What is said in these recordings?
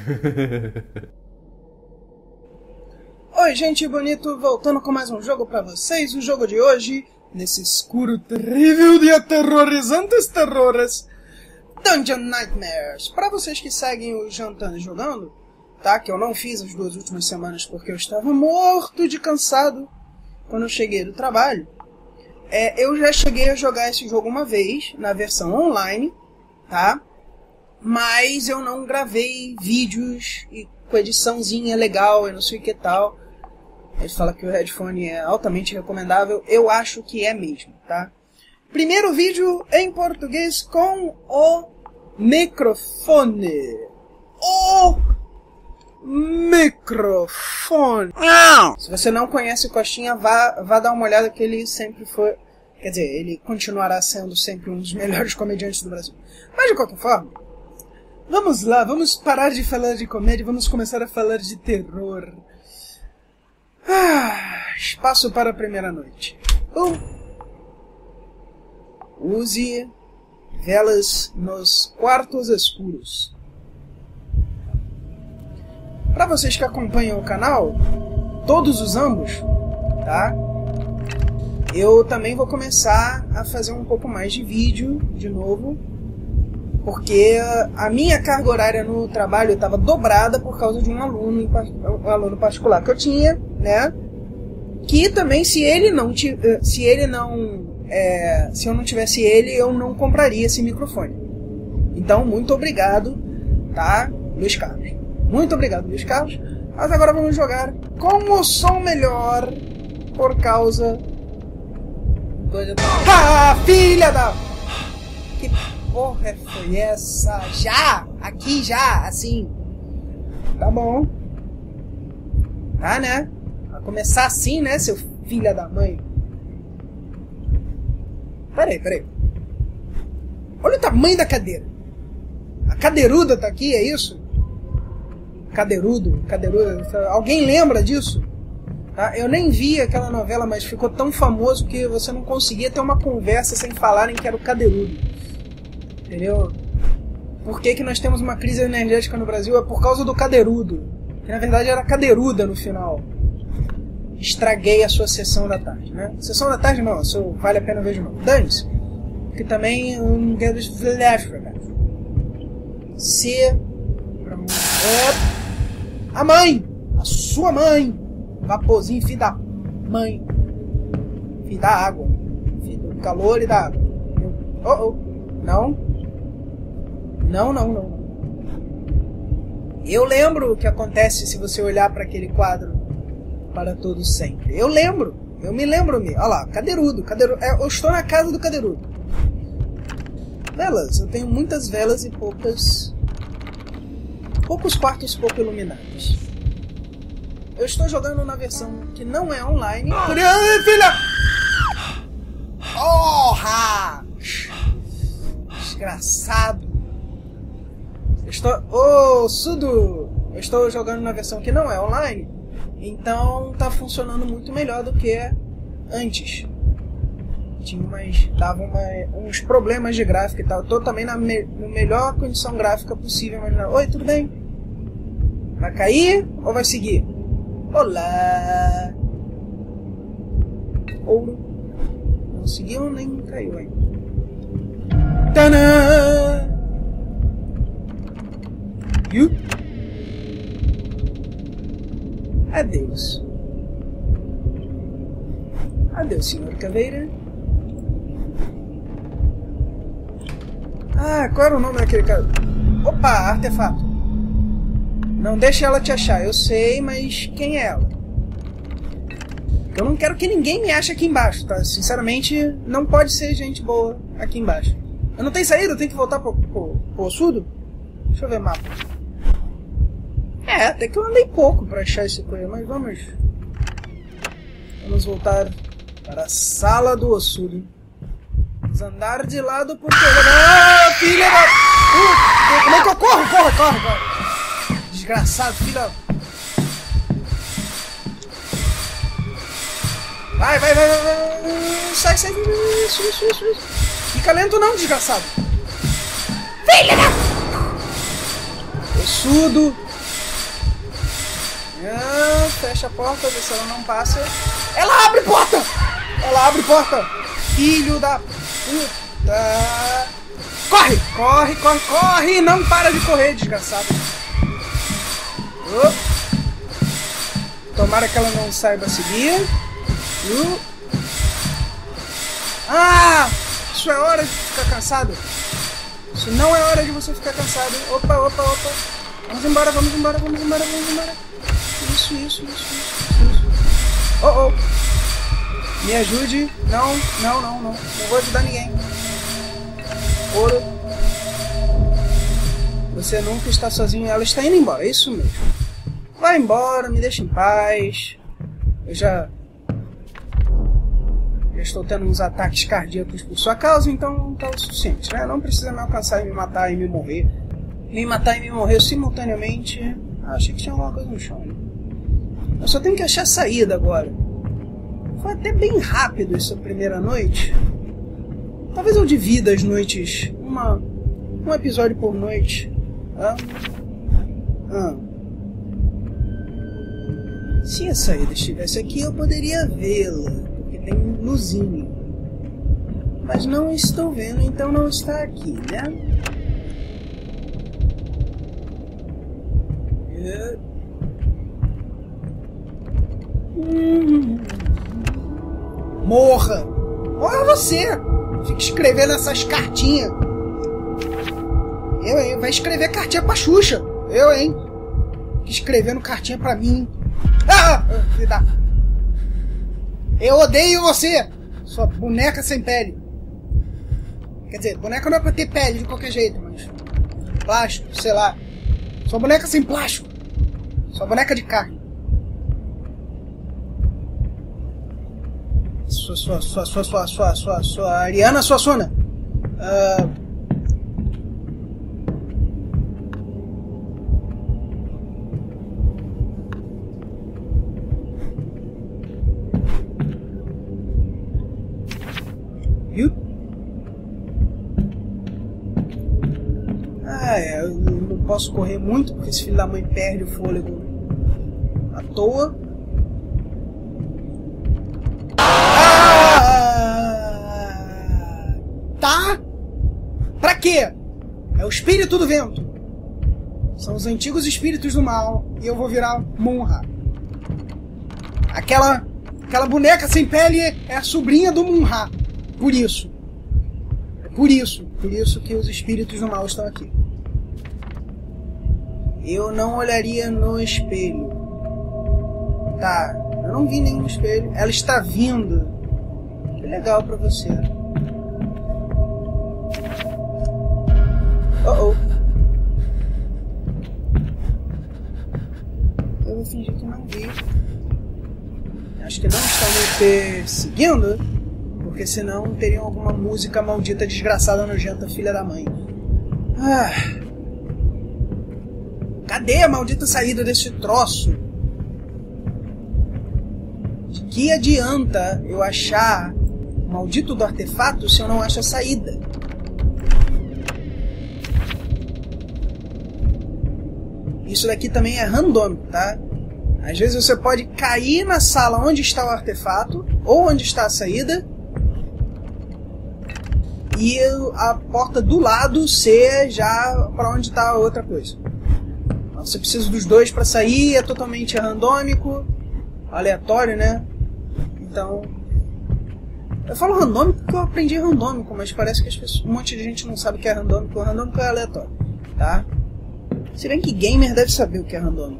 Oi, gente bonito, voltando com mais um jogo pra vocês. O jogo de hoje, nesse escuro terrível de aterrorizantes terrores, Dungeon Nightmares. Pra vocês que seguem o Jantando Jogando, tá? Que eu não fiz as 2 últimas semanas porque eu estava morto de cansado quando eu cheguei do trabalho. Eu já cheguei a jogar esse jogo uma vez, na versão online, tá? Mas eu não gravei vídeos e com ediçãozinha legal e não sei o que tal. Eles falam que o headphone é altamente recomendável. Eu acho que é mesmo, tá? Primeiro vídeo em português com o microfone. O microfone. Se você não conhece o Coxinha, vá dar uma olhada que ele sempre foi... Quer dizer, ele continuará sendo sempre um dos melhores comediantes do Brasil. Mas de qualquer forma, vamos lá, vamos parar de falar de comédia e vamos começar a falar de terror. Espaço para a primeira noite. Use velas nos quartos escuros. Para vocês que acompanham o canal, todos os ambos, tá? Eu também vou começar a fazer um pouco mais de vídeo de novo, porque a minha carga horária no trabalho estava dobrada por causa de um aluno particular que eu tinha, né? Que também, se eu não tivesse ele, eu não compraria esse microfone. Então, muito obrigado, tá, Luiz Carlos? Muito obrigado, Luiz Carlos. Mas agora vamos jogar com o som melhor, por causa... filha da... Que porra foi essa? Já? Aqui já? Assim? Tá bom. Tá, né? Vai começar assim, né, seu filho da mãe? Peraí. Olha o tamanho da cadeira. A cadeiruda tá aqui, é isso? Cadeiruda. Alguém lembra disso? Tá? Eu nem vi aquela novela, mas ficou tão famoso que você não conseguia ter uma conversa sem falarem que era o cadeirudo. Entendeu? Por que nós temos uma crise energética no Brasil? É por causa do cadeirudo. Que na verdade era cadeiruda no final. Estraguei a sua sessão da tarde, né? Sessão da tarde não, vale a pena ver de novo. Dane-se. Que também a mãe! A sua mãe! Vaporzinho, filho da mãe. Filho da água. Filho do calor e da água. Não. Eu lembro o que acontece se você olhar para aquele quadro para todos sempre. Eu me lembro. Olha lá, cadeirudo. Eu estou na casa do cadeirudo. Velas, eu tenho muitas velas e poucos quartos pouco iluminados. Eu estou jogando na versão que não é online. Filha! Porra! Desgraçado! Sudo! Eu estou jogando na versão que não é online, então tá funcionando muito melhor do que antes. Dava uns problemas de gráfico e tal. Eu tô também na melhor condição gráfica possível. Oi, tudo bem? Vai cair ou vai seguir? Olá! Ouro. Não seguiu nem caiu ainda. Tanã! Adeus. Adeus, senhor Caveira. Qual era o nome daquele cara? Opa, artefato. Não deixa ela te achar. Eu sei, mas quem é ela? Eu não quero que ninguém me ache aqui embaixo, tá? Sinceramente, não pode ser gente boa aqui embaixo. Eu não tenho saída? Eu tenho que voltar pro Ossudo? Deixa eu ver o mapa. Até que eu andei pouco pra achar esse coisa, mas vamos voltar para a sala do Ossudo. Vamos andar de lado porque... filha da... como é que eu corro? Corre! Desgraçado, filha... Vai. Sai. Isso. Fica lento não, desgraçado. Filha da... Ossudo. Fecha a porta, vê se ela não passa. Ela abre porta! Ela abre porta! Filho da puta! Corre! Corre, corre, corre! Não para de correr, desgraçado! Tomara que ela não saiba seguir. Ah! Isso é hora de ficar cansado. Isso não é hora de você ficar cansado. Opa, opa, opa. Vamos embora, vamos embora, vamos embora, vamos embora. Isso. Oh. Me ajude. Não. Não vou ajudar ninguém. Ouro. Você nunca está sozinho. Ela está indo embora, é isso mesmo. Vai embora, me deixa em paz. Eu já estou tendo uns ataques cardíacos por sua causa, então tá o suficiente, né? Não precisa me alcançar e me matar e me morrer. Me matar e me morrer simultaneamente. Achei que tinha alguma coisa no chão. Eu só tenho que achar a saída agora. Foi até bem rápido essa primeira noite. Talvez eu divida as noites. Um episódio por noite. Se a saída estivesse aqui, eu poderia vê-la, porque tem um luzinho. Mas não estou vendo, então não está aqui, né? Morra! Morra você! Fica escrevendo essas cartinhas. Eu, hein? Vai escrever cartinha pra Xuxa. Eu, hein? Fica escrevendo cartinha pra mim. Eu odeio você! Sua boneca sem pele. Quer dizer, boneca não é pra ter pele de qualquer jeito, mas... plástico, sei lá. Sua boneca sem plástico. Sua boneca de carne. Sua Ariana Suassuna. Viu? Eu não posso correr muito porque esse filho da mãe perde o fôlego à toa. Tá? Pra quê? É o espírito do vento. São os antigos espíritos do mal e eu vou virar Munra. Aquela boneca sem pele é a sobrinha do Munra. Por isso que os espíritos do mal estão aqui. Eu não olharia no espelho. Tá, eu não vi nenhum espelho. Ela está vindo. Que legal pra você. Eu vou fingir que não vi. Acho que não estão me perseguindo, porque senão teriam alguma música maldita, desgraçada, nojenta, filha da mãe. Cadê a maldita saída desse troço? De que adianta eu achar o maldito do artefato se eu não acho a saída? Isso daqui também é randômico, tá? Às vezes você pode cair na sala onde está o artefato, ou onde está a saída, e a porta do lado ser já para onde está a outra coisa. Então, você precisa dos dois para sair, é totalmente randômico, aleatório, né? Então, eu falo randômico porque eu aprendi randômico, mas parece que um monte de gente não sabe o que é randômico. O randômico é aleatório, tá? Se bem que gamer deve saber o que é randômico,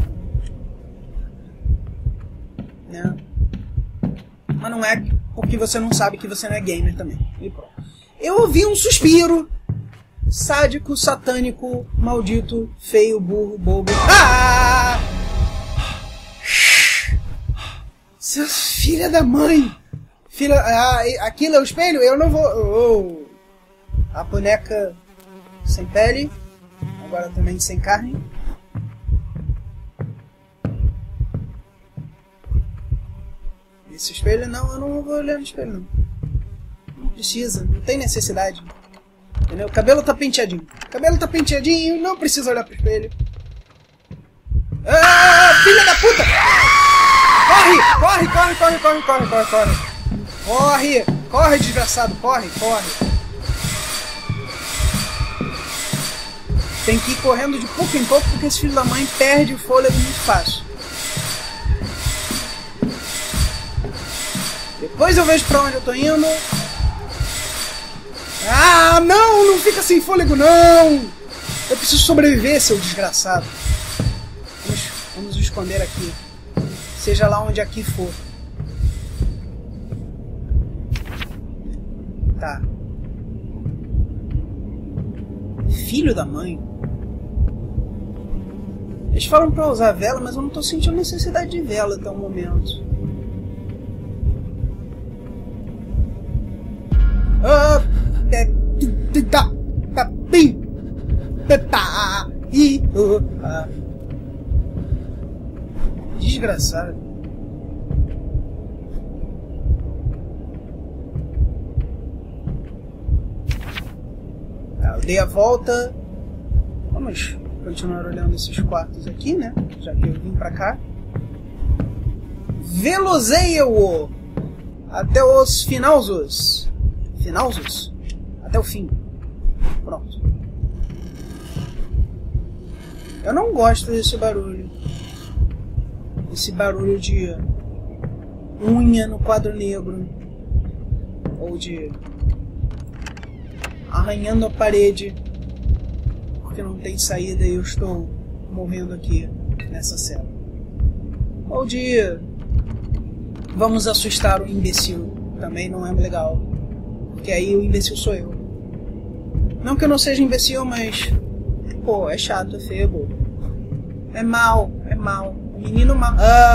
né? Mas não é porque você não sabe que você não é gamer também. E pronto. Eu ouvi um suspiro. Sádico, satânico, maldito, feio, burro, bobo. Seus filha da mãe. Aquilo é o espelho? Eu não vou... A boneca sem pele. Agora também sem carne. Esse espelho não, eu não vou olhar no espelho não. Não precisa, não tem necessidade. Entendeu? O cabelo tá penteadinho. O cabelo tá penteadinho, não precisa olhar pro espelho. Ah, filha da puta! Corre! Corre, corre, corre, corre, corre, corre, corre! Corre! Corre, desgraçado! Corre, corre! Tem que ir correndo de pouco em pouco, porque esse filho da mãe perde o fôlego muito fácil. Depois eu vejo pra onde eu tô indo. Ah, não! Não fica sem fôlego, não! Eu preciso sobreviver, seu desgraçado. Vamos nos esconder aqui. Seja lá onde aqui for. Tá. Filho da mãe. Eles falam pra usar vela, mas eu não tô sentindo necessidade de vela até o momento. Desgraçado. Tá, eu dei a volta. Vamos continuar olhando esses quartos aqui, né? Já que eu vim pra cá. Velozeio-o até os finalzos. Finalzos? Até o fim. Pronto. Eu não gosto desse barulho. Esse barulho de unha no quadro negro. Ou de arranhando a parede. Porque não tem saída e eu estou morrendo aqui nessa cela. Ou de vamos assustar o imbecil. Também não é legal. Porque aí o imbecil sou eu. Não que eu não seja imbecil, mas pô, é chato, é feio. É mal, é mal. Menino mal.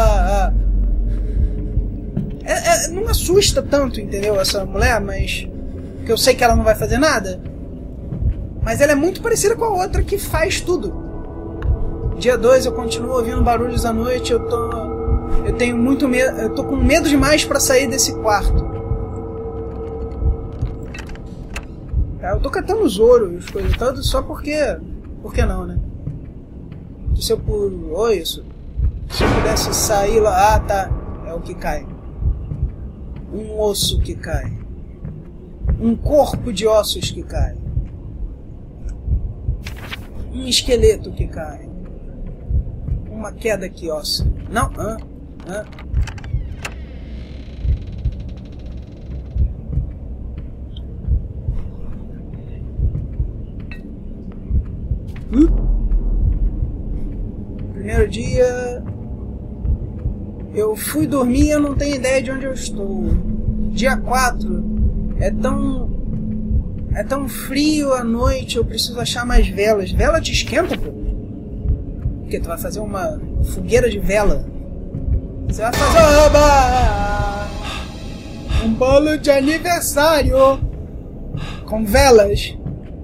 Não assusta tanto, entendeu? Essa mulher, mas que eu sei que ela não vai fazer nada. Mas ela é muito parecida com a outra que faz tudo. Dia 2 eu continuo ouvindo barulhos à noite. Eu tenho muito medo. Eu tô com medo demais pra sair desse quarto. Eu tô catando os ouros e as coisas todas só porque. Por que não, né? Se eu pudesse sair lá. Ah, tá. É o que cai. Um osso que cai. Um corpo de ossos que cai. Um esqueleto que cai. Uma queda que ossa. Não, Primeiro dia eu fui dormir e eu não tenho ideia de onde eu estou. Dia 4 é tão frio à noite, eu preciso achar mais velas. Vela te esquenta, pô? Porque tu vai fazer uma fogueira de vela. Você vai fazer um bolo de aniversário com velas.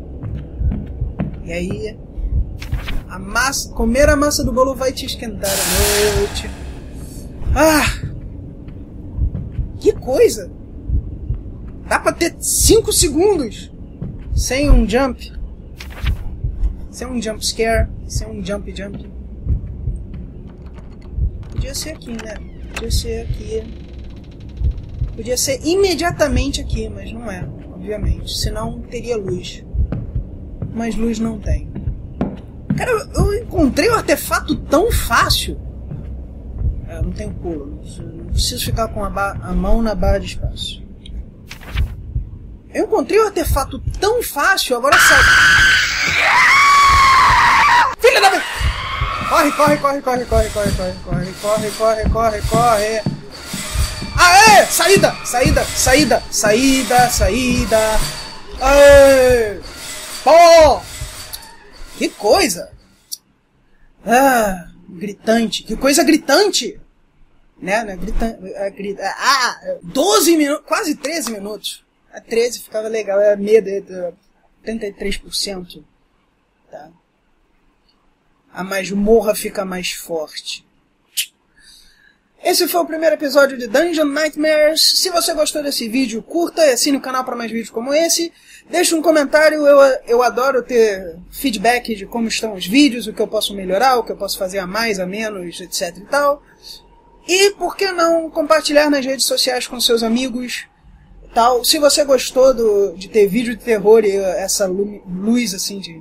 E aí comer a massa do bolo vai te esquentar à noite. Ah! Que coisa! Dá pra ter 5 segundos sem um jump. Sem um jump scare. Sem um jump. Podia ser aqui, né? Podia ser aqui. Podia ser imediatamente aqui, mas não é, obviamente. Senão teria luz. Mas luz não tem. Cara, eu encontrei um artefato tão fácil. Eu não tenho pulo. Não preciso ficar com a mão na barra de espaço. Eu encontrei um artefato tão fácil, agora sai. Filha da... Corre. Aê! Saída! Aê! Pô! Que coisa! Ah, gritante. Que coisa gritante! Né? 12 minutos, quase 13 minutos. A 13 ficava legal, era medo, 33%. Tá? A masmorra fica mais forte. Esse foi o primeiro episódio de Dungeon Nightmares. Se você gostou desse vídeo, curta e assine o canal para mais vídeos como esse. Deixe um comentário, eu adoro ter feedback de como estão os vídeos, o que eu posso melhorar, o que eu posso fazer a mais, a menos, etc e tal. E por que não compartilhar nas redes sociais com seus amigos, tal. Se você gostou de ter vídeo de terror e essa luz assim de...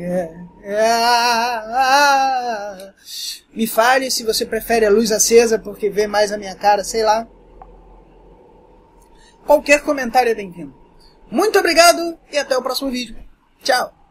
Me fale se você prefere a luz acesa porque vê mais a minha cara, sei lá. Qualquer comentário é bem-vindo. Muito obrigado e até o próximo vídeo. Tchau!